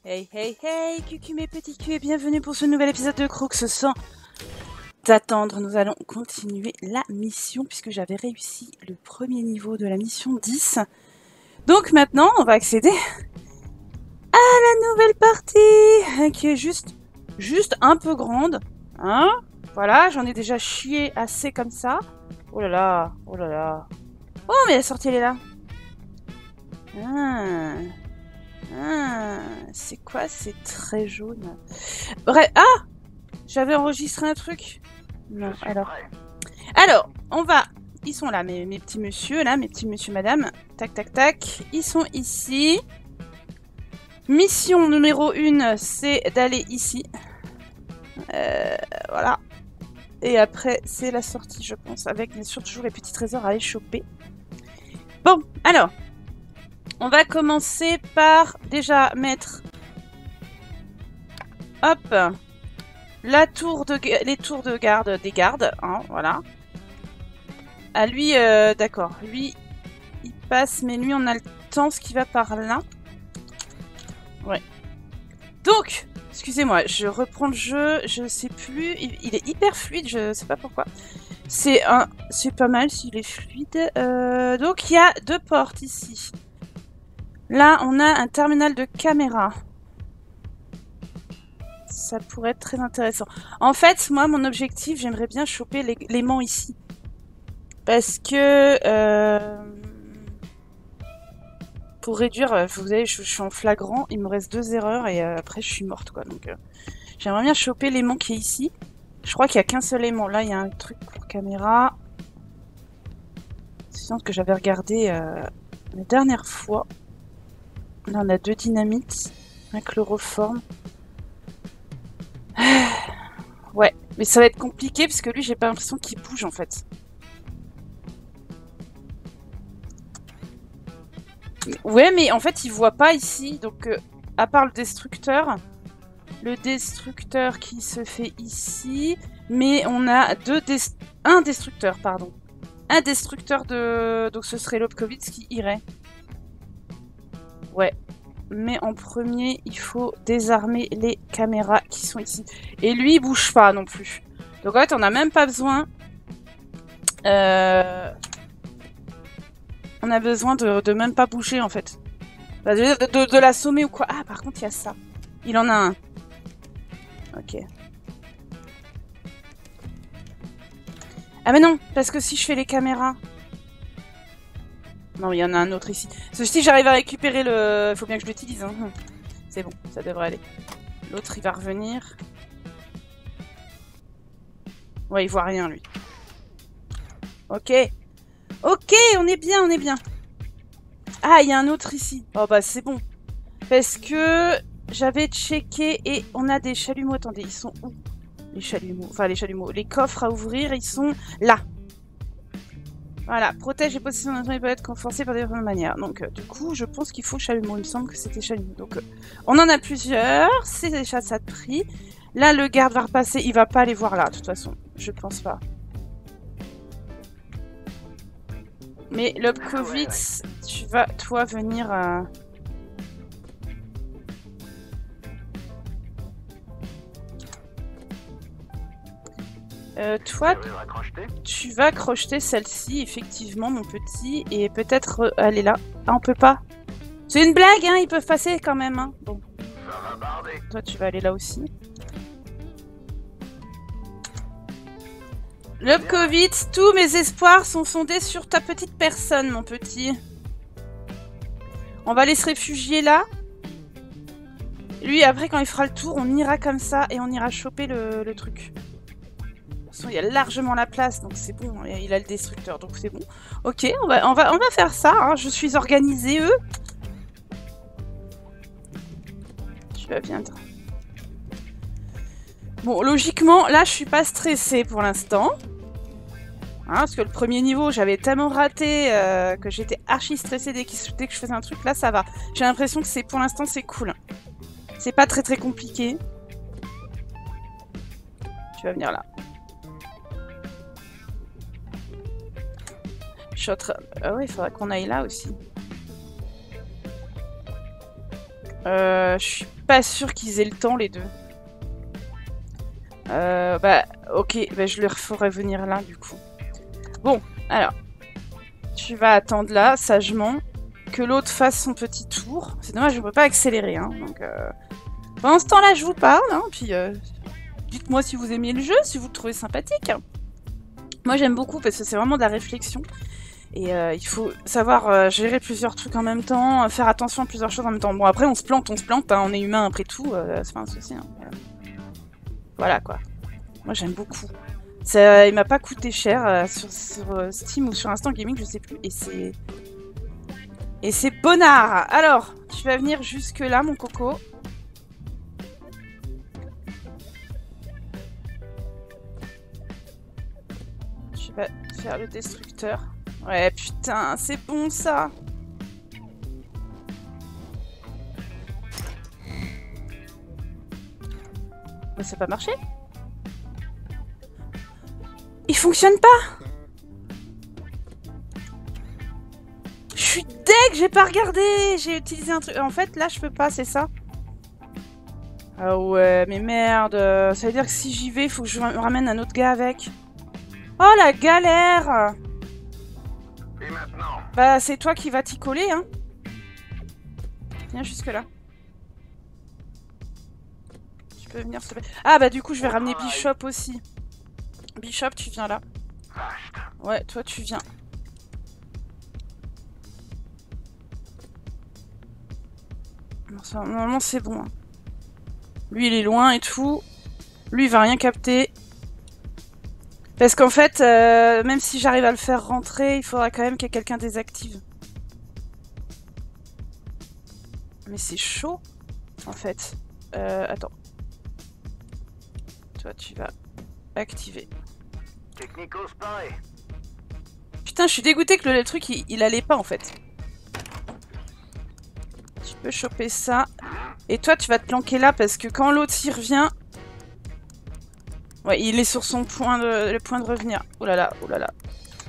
Hey hey hey, cucu mes petits culs et bienvenue pour ce nouvel épisode de Crooks. Sans attendre, nous allons continuer la mission puisque j'avais réussi le premier niveau de la mission 10. Donc maintenant, on va accéder à la nouvelle partie qui est juste un peu grande. Hein? Voilà, j'en ai déjà chié assez comme ça. Oh là là, oh là là. Oh, mais la sortie elle est là. C'est quoi? C'est très jaune. Bref, ah! J'avais enregistré un truc. Non, alors, on va... Ils sont là, mes petits messieurs, là, mes petits messieurs, madame. Tac, tac, tac. Ils sont ici. Mission numéro 1, c'est d'aller ici. Voilà. Et après, c'est la sortie, je pense, avec bien sûr toujours les petits trésors à aller choper. Bon, alors... On va commencer par déjà mettre, hop, les tours de garde des gardes, hein, voilà. Ah lui, d'accord, lui, il passe, mais lui on a le temps, ce qui va par là. Ouais. Donc, excusez-moi, je reprends le jeu, je sais plus, il est hyper fluide, je sais pas pourquoi. C'est pas mal s'il est fluide. Donc il y a 2 portes ici. Là, on a un terminal de caméra. Ça pourrait être très intéressant. En fait, moi, mon objectif, j'aimerais bien choper l'aimant ici. Parce que... pour réduire, vous savez, je suis en flagrant, il me reste 2 erreurs et après je suis morte, quoi. Donc, j'aimerais bien choper l'aimant qui est ici. Je crois qu'il n'y a qu'un seul aimant. Là, il y a un truc pour caméra. C'est ce que j'avais regardé la dernière fois. Là, on a 2 dynamites, un chloroforme. Ouais, mais ça va être compliqué parce que lui, j'ai pas l'impression qu'il bouge en fait. Ouais, mais en fait, il voit pas ici. Donc, à part le destructeur qui se fait ici, mais on a un destructeur, pardon. Un destructeur de... Donc, ce serait Lobkowitz qui irait. Ouais. Mais en premier, il faut désarmer les caméras qui sont ici. Et lui, il bouge pas non plus. Donc en fait, on n'a même pas besoin... On a besoin de même pas bouger, en fait. De l'assommer ou quoi. Ah, par contre, il y a ça. Il en a un. Ok. Ah mais non, parce que si je fais les caméras... Non, il y en a un autre ici. Si j'arrive à récupérer le... Faut bien que je l'utilise. Hein. C'est bon, ça devrait aller. L'autre, il va revenir. Ouais, il voit rien, lui. Ok. Ok, on est bien, on est bien. Ah, il y a un autre ici. Oh, bah, c'est bon. Parce que j'avais checké et on a des chalumeaux. Attendez, ils sont où? Les chalumeaux. Enfin, les chalumeaux. Les coffres à ouvrir, ils sont là. Voilà, protège les possessions d'un peut être forcé par différentes manières. Donc, du coup, je pense qu'il faut chalumeau. Il me semble que c'était chalumeau. Donc, on en a plusieurs. C'est déjà ça de prix. Là, le garde va repasser. Il va pas aller voir là, de toute façon. Je pense pas. Mais Lobkowitz, tu vas, toi, venir... toi, tu vas crocheter celle-ci, effectivement, mon petit, et peut-être aller là. Ah, on peut pas. C'est une blague, hein, ils peuvent passer quand même, hein. Bon. Toi, tu vas aller là aussi. Lobkowitz, tous mes espoirs sont fondés sur ta petite personne, mon petit. On va aller se réfugier là. Lui, après, quand il fera le tour, on ira comme ça et on ira choper le truc. Il y a largement la place, donc c'est bon. Il a le destructeur, donc c'est bon. Ok, on va faire ça. Hein. Je suis organisée, eux. Tu vas viendre. Bon, logiquement, là, je suis pas stressée pour l'instant. Hein, parce que le premier niveau, j'avais tellement raté que j'étais archi stressée dès que je faisais un truc. Là, ça va. J'ai l'impression que pour l'instant, c'est cool. C'est pas très compliqué. Tu vas venir là. Ah ouais, il faudrait qu'on aille là aussi. Je suis pas sûre qu'ils aient le temps, les deux. Bah, ok, bah, je leur ferai venir là, du coup. Bon, alors. Tu vas attendre là, sagement, que l'autre fasse son petit tour. C'est dommage, je ne peux pas accélérer, hein, donc... Pendant ce temps-là, je vous parle, hein, puis dites-moi si vous aimez le jeu, si vous le trouvez sympathique. Moi, j'aime beaucoup, parce que c'est vraiment de la réflexion. Et il faut savoir gérer plusieurs trucs en même temps, faire attention à plusieurs choses en même temps. Bon, après, on se plante, hein, on est humain après tout, c'est pas un souci. Hein. Voilà, quoi. Moi, j'aime beaucoup. Ça, il m'a pas coûté cher sur Steam ou sur Instant Gaming, je sais plus. Et c'est bonnard. Alors, tu vas venir jusque là, mon coco. Tu vas faire le destructeur. Ouais, putain, c'est bon ça. Mais ça n'a pas marché. Il fonctionne pas. Je suis deg, j'ai pas regardé. J'ai utilisé un truc. En fait, là, je peux pas, c'est ça. Ah ouais, mais merde. Ça veut dire que si j'y vais, il faut que je me ramène un autre gars avec. Oh, la galère. Et maintenant? Bah, c'est toi qui vas t'y coller, hein. Viens jusque là. Tu peux venir, s'il te plaît. Ah, bah, du coup, je vais ramener Bishop aussi. Bishop, tu viens là. Ouais, toi, tu viens. Normalement, c'est bon. Hein. Lui, il est loin et tout. Lui, il va rien capter. Parce qu'en fait, même si j'arrive à le faire rentrer, il faudra quand même qu'il y ait quelqu'un désactive. Mais c'est chaud, en fait. Attends. Toi, tu vas activer. Putain, je suis dégoûtée que le truc, il allait pas, en fait. Tu peux choper ça. Et toi, tu vas te planquer là, parce que quand l'autre y revient... Ouais, il est sur son point le point de revenir. Oh là là, oh là là.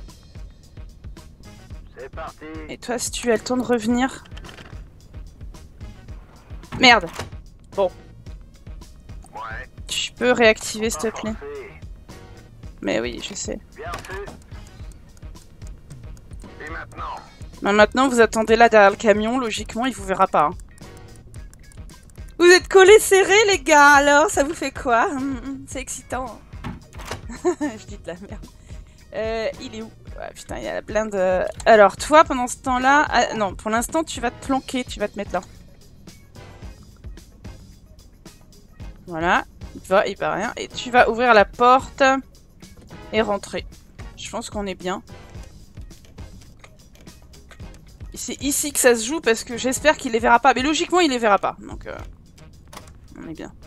C'est parti. Et toi, si tu as le temps de revenir... Merde. Bon. Ouais. Tu peux réactiver, s'il te plaît. Mais oui, je sais. Bien fait. Et maintenant? Ben maintenant, vous attendez là derrière le camion. Logiquement, il vous verra pas. Hein. Vous êtes collés serrés, les gars. Alors, ça vous fait quoi? C'est excitant. Je dis de la merde. Il est où? Ouais, putain, il y a la blinde. Alors, toi, pendant ce temps-là... Ah, non, pour l'instant, tu vas te planquer. Tu vas te mettre là. Voilà. Il va rien. Et tu vas ouvrir la porte et rentrer. Je pense qu'on est bien. C'est ici que ça se joue parce que j'espère qu'il les verra pas. Mais logiquement, il les verra pas. Donc, on est bien.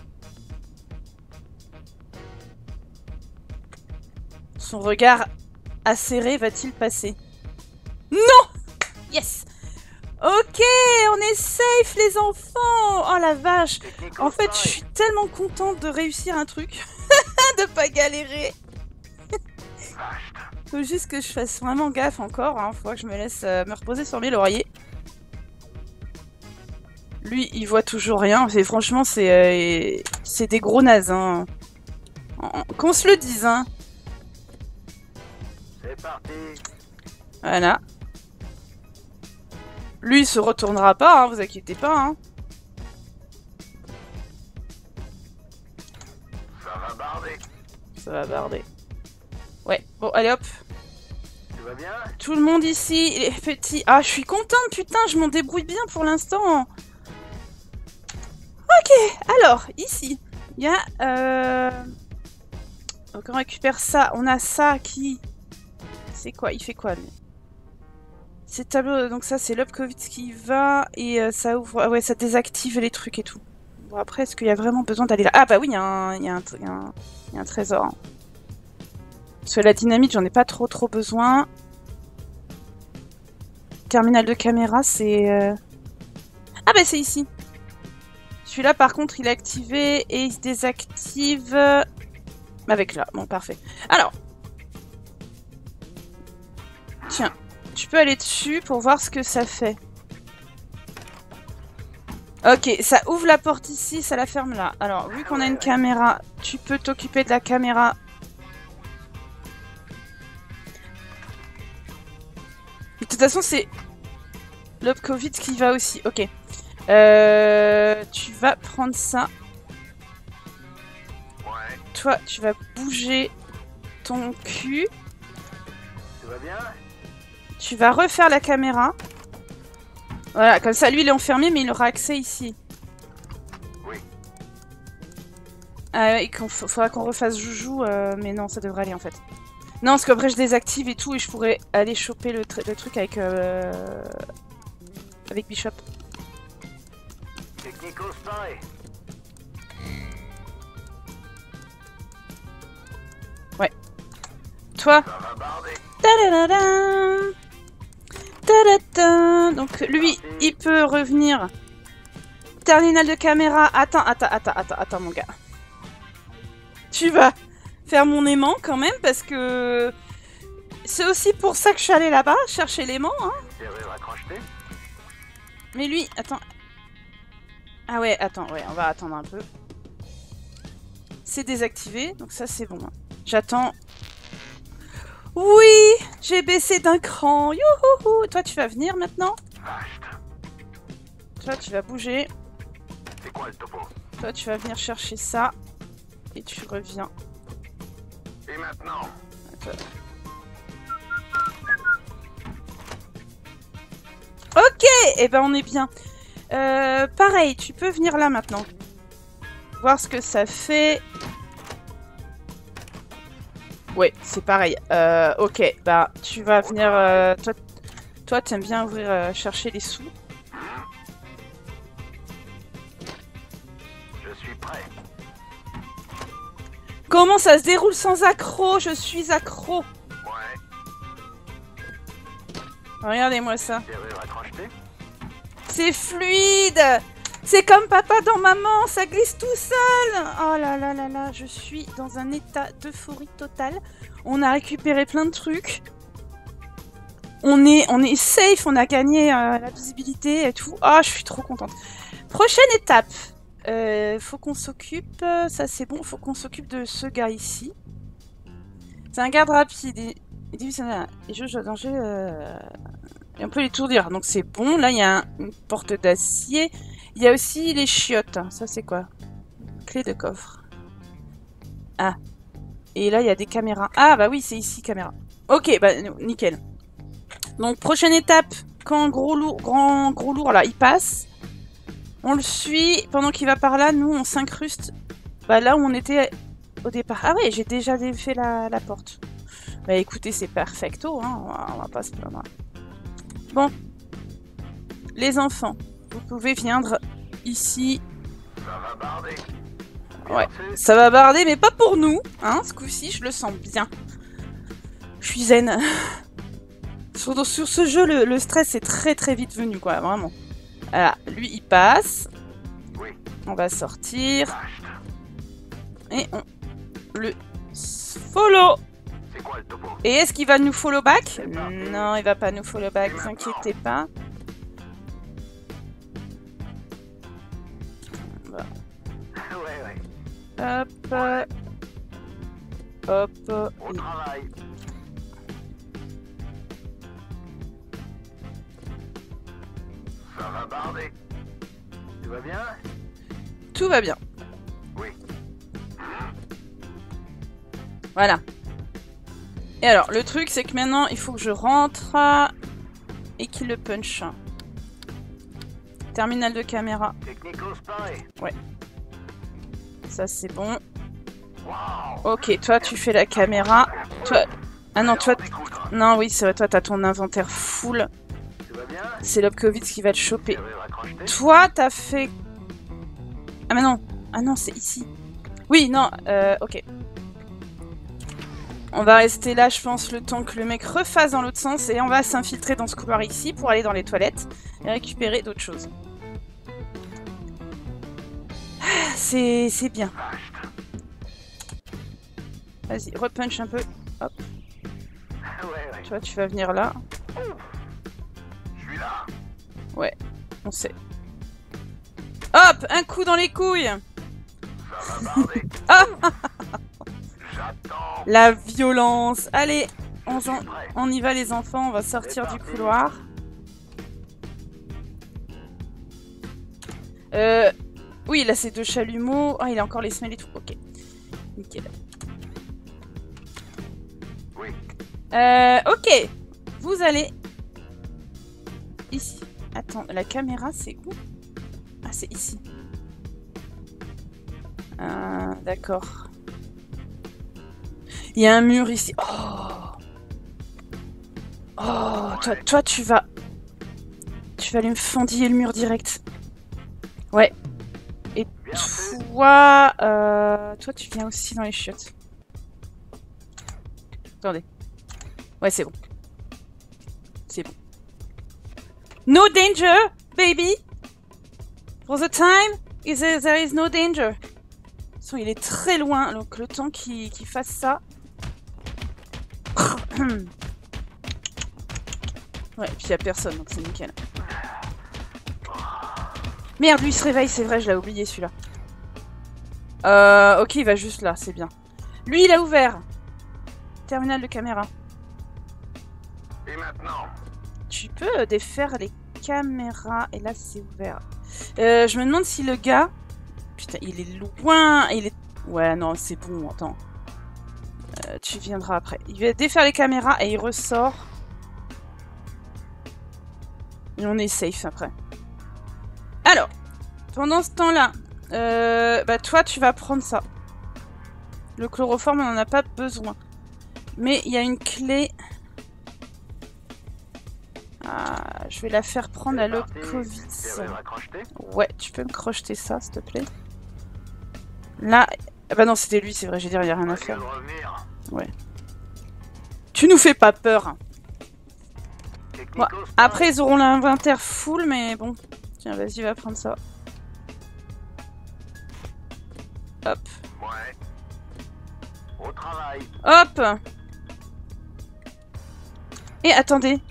Son regard acéré va-t-il passer? Non! Yes! Ok, on est safe les enfants! Oh la vache! En fait, je suis tellement contente de réussir un truc. De pas galérer. Faut juste que je fasse vraiment gaffe encore. Hein. Faut que je me laisse me reposer sur mes lauriers. Lui, il voit toujours rien. Franchement, c'est des gros nazes. Hein. Qu'on se le dise. Hein. C'est parti. Voilà. Lui, il se retournera pas, hein, vous inquiétez pas. Hein. Ça va barder. Ça va barder. Ouais, bon, allez hop. Tu vas bien? Tout le monde ici, les petits... Ah, je suis contente, putain, je m'en débrouille bien pour l'instant. Ok, alors, ici, il y a... Donc on récupère ça, on a ça qui... C'est quoi? Il fait quoi, lui? C'est tableau, donc ça c'est l'Upkovitz qui va, et ça ouvre... Ouais, ça désactive les trucs et tout. Bon, après, est-ce qu'il y a vraiment besoin d'aller là? Ah bah oui, il y a un trésor. Hein. Parce que la dynamite, j'en ai pas trop besoin. Terminal de caméra, c'est... Ah bah c'est ici. Celui-là, par contre, il est activé et il se désactive... Avec là, bon, parfait. Alors. Tiens, tu peux aller dessus pour voir ce que ça fait. Ok, ça ouvre la porte ici, ça la ferme là. Alors, vu qu'on a une caméra, tu peux t'occuper de la caméra. De toute façon, c'est Lobkowitz qui va aussi. Ok. Tu vas prendre ça. Ouais. Toi, tu vas bouger ton cul. Tout va bien? Tu vas refaire la caméra. Voilà, comme ça, lui, il est enfermé, mais il aura accès ici. Oui. Ah ouais, faudra qu'on refasse Joujou, mais non, ça devrait aller, en fait. Non, parce qu'après, je désactive et tout, et je pourrais aller choper le truc avec Bishop. Technico spy. Ouais. Toi. Ça va barder. Ta-da-da-da. Ta-da-da. Donc, lui, il peut revenir. Terminal de caméra. Attends, mon gars. Tu vas faire mon aimant quand même, parce que c'est aussi pour ça que je suis allée là-bas, chercher l'aimant, hein. Serrure accrochetée. Mais lui, attends. Ah ouais, attends, ouais, on va attendre un peu. C'est désactivé, donc ça c'est bon. J'attends. Oui, j'ai baissé d'un cran. Youhouhou. Toi, tu vas venir maintenant. Toi, tu vas bouger. C'est quoi le topo? Toi, tu vas venir chercher ça. Et tu reviens. Et maintenant? Attends. Ok, et ben on est bien. Pareil, tu peux venir là maintenant. Voir ce que ça fait. Ouais, c'est pareil. Ok, bah tu vas venir... toi, t'aimes bien ouvrir, chercher les sous. Je suis prêt. Comment ça se déroule sans accro? Je suis accro. Ouais. Regardez-moi ça. Serrure accrochetée. C'est fluide. C'est comme papa dans maman, ça glisse tout seul. Oh là là là là, je suis dans un état d'euphorie totale. On a récupéré plein de trucs. On est safe, on a gagné la visibilité et tout. Oh, je suis trop contente. Prochaine étape. Faut qu'on s'occupe, ça c'est bon, faut qu'on s'occupe de ce gars ici. C'est un garde rapide. Il dit les jauges de danger... Et on peut l'étourdir, donc c'est bon. Là, il y a une porte d'acier. Il y a aussi les chiottes. Ça, c'est quoi? Clé de coffre. Ah. Et là, il y a des caméras. Ah, bah oui, c'est ici, caméra. Ok, bah nickel. Donc, prochaine étape. Quand gros lourd, là, il passe. On le suit. Pendant qu'il va par là, nous, on s'incruste. Bah là où on était au départ. Ah ouais, j'ai déjà défait la porte. Bah écoutez, c'est perfecto, hein. On va pas se plaindre. Bon, les enfants, vous pouvez venir ici. Ça va barder. Ouais, ça va barder, mais pas pour nous, hein, ce coup-ci, je le sens bien. Je suis zen. Sur ce jeu, le stress est très très vite venu, quoi, vraiment. Voilà, lui, il passe. Oui. On va sortir. Et on le follow. C'est quoi le topo? Et est-ce qu'il va nous follow back? Non, il va pas nous follow back, ne vous inquiétez pas. Ouais. Hop. Hop. Au travail. Ça va barder. Tu vas bien? Tout va bien. Oui. Voilà. Et alors, le truc, c'est que maintenant, il faut que je rentre et qu'il le punch. Terminal de caméra. Technico spy. Ouais. Ça, c'est bon. Wow. Ok, toi, tu fais la caméra. Toi... Ah non, toi... Non, oui, c'est vrai, toi, t'as ton inventaire full. Tu vas bien? C'est Lobkowitz qui va te choper. Serrure accrochetée. Toi, t'as fait... Ah mais non. Ah non, c'est ici. Oui, non, ok. On va rester là, je pense, le temps que le mec refasse dans l'autre sens. Et on va s'infiltrer dans ce couloir ici pour aller dans les toilettes et récupérer d'autres choses. Ah, c'est bien. Vas-y, repunch un peu. Hop. Ouais. Toi, tu vas venir là. Je suis là. Ouais, on sait. Hop, un coup dans les couilles. Ça va barder. Ah, J'attends. la violence. Allez, Je suis prêt. on y va les enfants, on va sortir du couloir. Oui, là c'est deux chalumeaux. Ah, il a encore les semelles et tout. Ok. Nickel. Oui. Ok. Vous allez ici. Attends, la caméra c'est où? Ah, c'est ici. D'accord. Il y a un mur ici. Oh. Oh, toi tu vas aller me fendiller le mur direct. Ouais. Et Bien fait. toi, toi tu viens aussi dans les chiottes. Attendez. Ouais, c'est bon. C'est bon. No danger, baby. For the time, there is no danger. De toute façon, il est très loin, donc le temps qu'il fasse ça. Ouais, et puis il n'y a personne, donc c'est nickel. Merde, lui il se réveille, c'est vrai, je l'ai oublié celui-là. Ok, il va juste là, c'est bien. Lui, il a ouvert. Terminal de caméra. Et maintenant? Tu peux défaire les caméras, et là c'est ouvert. Je me demande si le gars... Putain, il est loin, il est... Ouais, non, c'est bon, attends. Tu viendras après. Il va défaire les caméras et il ressort. Et on est safe après. Alors, pendant ce temps-là, bah toi tu vas prendre ça. Le chloroforme, on n'en a pas besoin. Mais il y a une clé. Ah, je vais la faire prendre à Lokovitz. Ouais, tu peux me crocheter ça, s'il te plaît. Là... Ah bah non, c'était lui, c'est vrai, j'ai dit, il n'y a rien à faire. Ouais. Tu nous fais pas peur. Bon, après, ils auront l'inventaire full, mais bon. Tiens, vas-y, va prendre ça. Hop. Ouais. Au travail. Hop. Et attendez.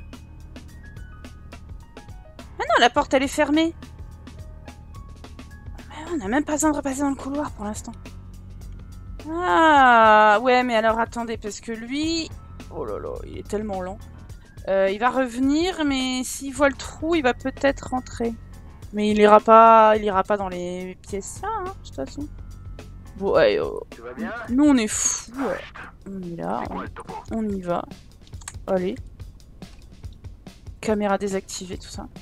Ah non, la porte, elle est fermée. On n'a même pas besoin de repasser dans le couloir pour l'instant. Ah, ouais, mais alors attendez, parce que lui... Oh là là, il est tellement lent. Il va revenir, mais s'il voit le trou, il va peut-être rentrer. Mais il ira pas dans les pièces là, hein, de toute façon. Bon, ouais, Tu vas bien? nous on est fous. On est là, C'est quoi le topo? on y va. Allez. Caméra désactivée, tout ça.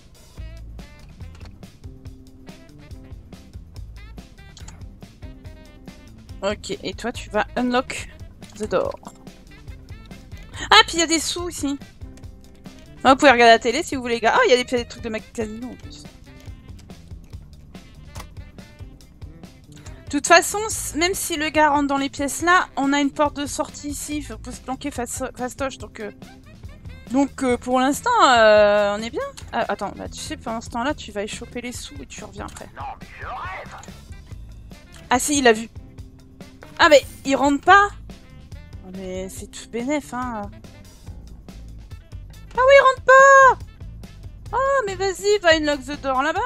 Ok, et toi tu vas unlock the door. Ah, puis il y a des sous ici. Ah, vous pouvez regarder la télé si vous voulez, les gars. Ah, il y a des trucs de casino en plus. De toute façon, même si le gars rentre dans les pièces là, on a une porte de sortie ici. On peut se planquer fastoche. Donc pour l'instant, on est bien. Ah, attends, bah, tu sais, pendant ce temps-là, tu vas y choper les sous et tu reviens après. Non, mais je rêve. Ah si, il a vu. Ah mais il rentre pas. Oh, mais c'est tout bénef, hein. Ah oui, il rentre pas. Oh, mais vas-y, va unlock the door là-bas.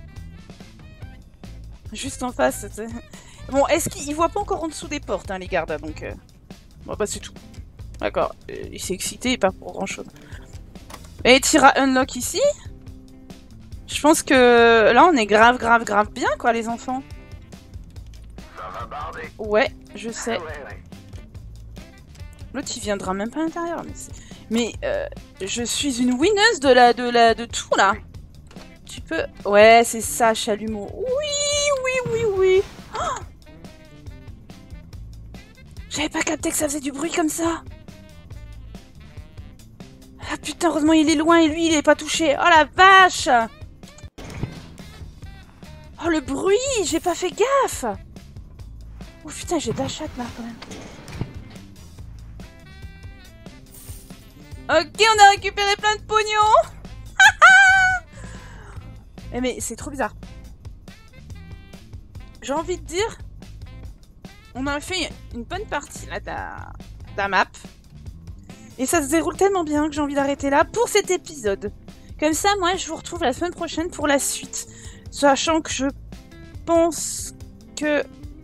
Juste en face, t'sais. Bon, est-ce qu'il voit pas encore en dessous des portes, hein, les gardes, donc... Bon, bah c'est tout. D'accord, il s'est excité et pas pour grand-chose. Et tira unlock ici. Je pense que là, on est grave bien, quoi, les enfants. Ça va barder. Ouais, je sais. Ouais. L'autre, il viendra même pas à l'intérieur. Mais je suis une winneuse de tout, là. Tu peux... Ouais, c'est ça, chalumeau. Oui. Oh, j'avais pas capté que ça faisait du bruit comme ça. Ah putain, heureusement il est loin et lui il est pas touché. Oh la vache. Oh le bruit, j'ai pas fait gaffe. Oh putain, j'ai d'achat là quand même. Ok, on a récupéré plein de pognon. Mais c'est trop bizarre. J'ai envie de dire, on a fait une bonne partie là de la map. Et ça se déroule tellement bien que j'ai envie d'arrêter là pour cet épisode. Comme ça, moi, je vous retrouve la semaine prochaine pour la suite. Sachant que je pense que...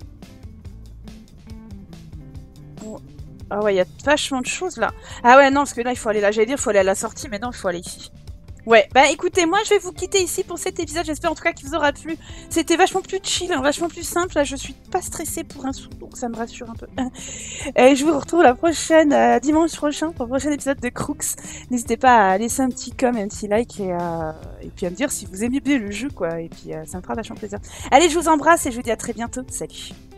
Bon. Ah ouais, il y a vachement de choses là. Ah ouais, non, parce que là, il faut aller là. J'allais dire, il faut aller à la sortie, mais non, il faut aller ici. Ouais, bah écoutez, moi je vais vous quitter ici pour cet épisode, j'espère en tout cas qu'il vous aura plu. C'était vachement plus chill, hein, vachement plus simple, là je suis pas stressée pour un sou, donc ça me rassure un peu. Et je vous retrouve la prochaine, dimanche prochain, pour le prochain épisode de Crooks. N'hésitez pas à laisser un petit com, un petit like, et puis à me dire si vous aimez bien le jeu, quoi, et puis ça me fera vachement plaisir. Allez, je vous embrasse et je vous dis à très bientôt, salut.